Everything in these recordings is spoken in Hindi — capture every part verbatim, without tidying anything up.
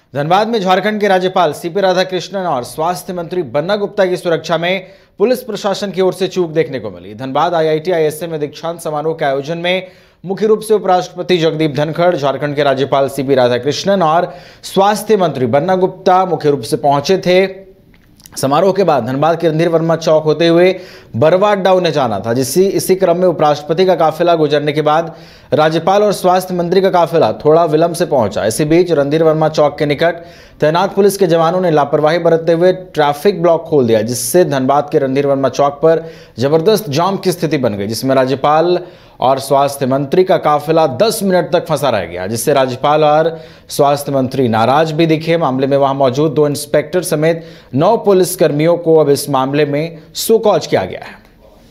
धनबाद में झारखंड के राज्यपाल सीपी राधाकृष्णन और स्वास्थ्य मंत्री बन्ना गुप्ता की सुरक्षा में पुलिस प्रशासन की ओर से चूक देखने को मिली। धनबाद आईआईटी आईएसएम में दीक्षांत समारोह के आयोजन में मुख्य रूप से उपराष्ट्रपति जगदीप धनखड़, झारखंड के राज्यपाल सीपी राधाकृष्णन और स्वास्थ्य मंत्री बन्ना गुप्ता मुख्य रूप से पहुंचे थे। समारोह के बाद धनबाद के रणधीर वर्मा चौक होते हुए बरवाड अड्डा उन्हें जाना था, जिससे इसी क्रम में उपराष्ट्रपति का काफिला गुजरने के बाद राज्यपाल और स्वास्थ्य मंत्री का काफिला थोड़ा विलंब से पहुंचा। इसी बीच रणधीर वर्मा चौक के निकट तैनात पुलिस के जवानों ने लापरवाही बरतते हुए ट्रैफिक ब्लॉक खोल दिया, जिससे धनबाद के रणधीर वर्मा चौक पर जबरदस्त जाम की स्थिति बन गई, जिसमें राज्यपाल और स्वास्थ्य मंत्री का काफिला दस मिनट तक फंसा रह गया, जिससे राज्यपाल और स्वास्थ्य मंत्री नाराज भी दिखे। मामले में वहां मौजूद दो इंस्पेक्टर समेत नौ पुलिस कर्मियों को अब इस मामले में सो कॉज किया गया है।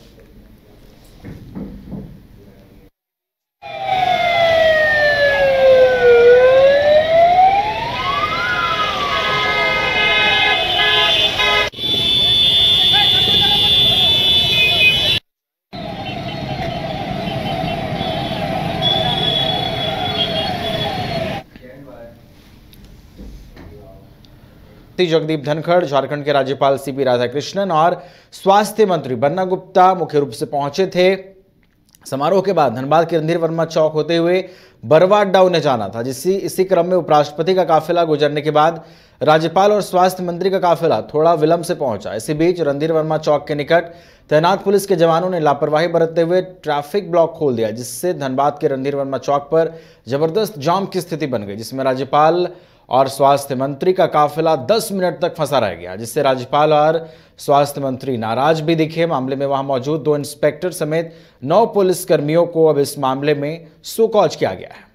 जगदीप धनखड़, झारखंड के राज्यपाल सीपी राधाकृष्णन और स्वास्थ्य मंत्री बन्ना गुप्ता मुख्य रूप से पहुंचे थे। समारोह के बाद धनबाद के रणधीर वर्मा चौक होते हुए बरवाड अड्डा उन्हें जाना था, जिससे इसी क्रम में उपराष्ट्रपति का काफिला गुजरने के बाद राज्यपाल और स्वास्थ्य मंत्री का काफिला थोड़ा विलंब से पहुंचा। इसी बीच रणधीर वर्मा चौक के निकट तैनात पुलिस के जवानों ने लापरवाही बरतते हुए ट्रैफिक ब्लॉक खोल दिया, जिससे धनबाद के रणधीर वर्मा चौक पर जबरदस्त जाम की स्थिति बन गई, जिसमें राज्यपाल और स्वास्थ्य मंत्री का काफिला दस मिनट तक फंसा रह गया, जिससे राज्यपाल और स्वास्थ्य मंत्री नाराज भी दिखे। मामले में वहां मौजूद दो इंस्पेक्टर समेत नौ पुलिस कर्मियों को अब इस मामले में सो कॉज किया गया है।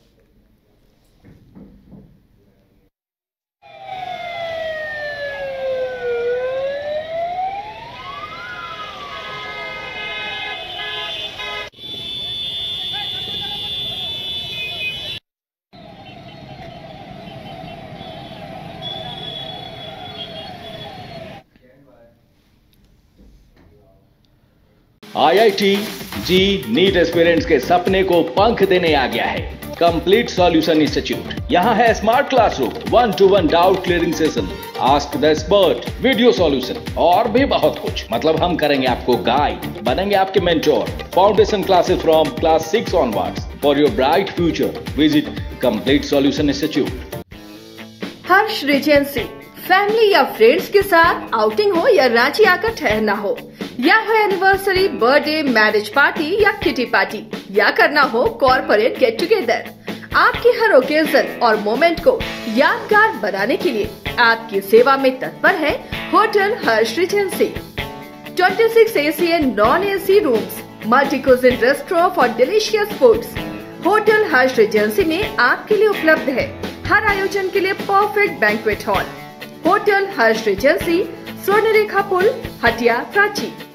आईआईटी जी नीट एस्पिरेंट्स के सपने को पंख देने आ गया है कंप्लीट सॉल्यूशन इंस्टीट्यूट। यहाँ है smart classroom, one to one doubt clearing session, ask the expert, video solution और भी बहुत कुछ। मतलब हम करेंगे आपको गाइड, बनेंगे आपके mentor. Foundation classes from class six onwards for your bright future. Visit Complete Solution Institute. Harsh Regency family या फ्रेंड्स के साथ आउटिंग हो या रांची आकर ठहरना हो, या हो एनिवर्सरी, बर्थडे, मैरिज पार्टी या किटी पार्टी, या करना हो कॉर्पोरेट गेट टुगेदर, आपकी हर ओकेजन और मोमेंट को यादगार बनाने के लिए आपकी सेवा में तत्पर है होटल हर्ष रिजेंसी। छब्बीस AC and non AC rooms, multi cuisine restaurant for delicious foods. Hotel Harsh Regency में आपके लिए उपलब्ध है हर आयोजन के लिए perfect banquet hall. Hotel Harsh Regency, Swarnarekha पुल, हटिया, रांची।